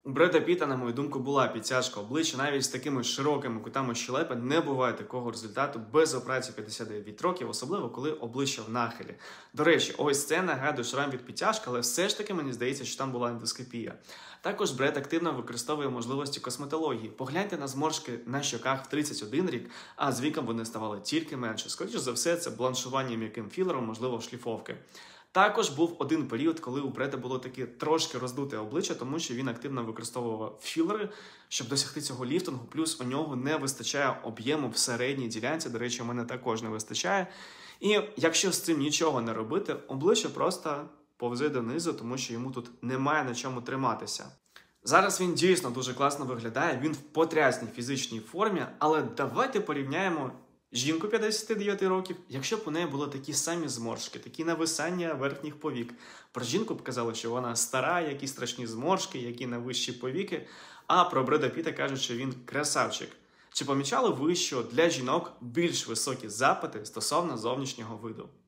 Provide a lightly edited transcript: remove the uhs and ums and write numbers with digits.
У Бреда Піта, на мою думку, була підтяжка обличчя, навіть з такими широкими кутами щелепи не буває такого результату без операції 59 років, особливо коли обличчя в нахилі. До речі, ось це нагадує шрам від підтяжки, але все ж таки мені здається, що там була ендоскопія. Також Бред активно використовує можливості косметології. Погляньте на зморшки на щоках в 31 рік, а з віком вони ставали тільки менше. Скоріше за все, це бланшування м'яким філером, можливо, шліфовки. Також був один період, коли у Бреда було таке трошки роздуте обличчя, тому що він активно використовував філери, щоб досягти цього ліфтингу, плюс у нього не вистачає об'єму в середній ділянці, до речі, у мене також не вистачає. І якщо з цим нічого не робити, обличчя просто повзе донизу, тому що йому тут немає на чому триматися. Зараз він дійсно дуже класно виглядає, він в потрясній фізичній формі, але давайте порівняємо жінку 59 років, якщо б у неї були такі самі зморшки, такі нависання верхніх повік. Про жінку б казали, що вона стара, які страшні зморшки, які навищі повіки, а про Бреда Піта кажуть, що він красавчик. Чи помічали ви, що для жінок більш високі запити стосовно зовнішнього виду?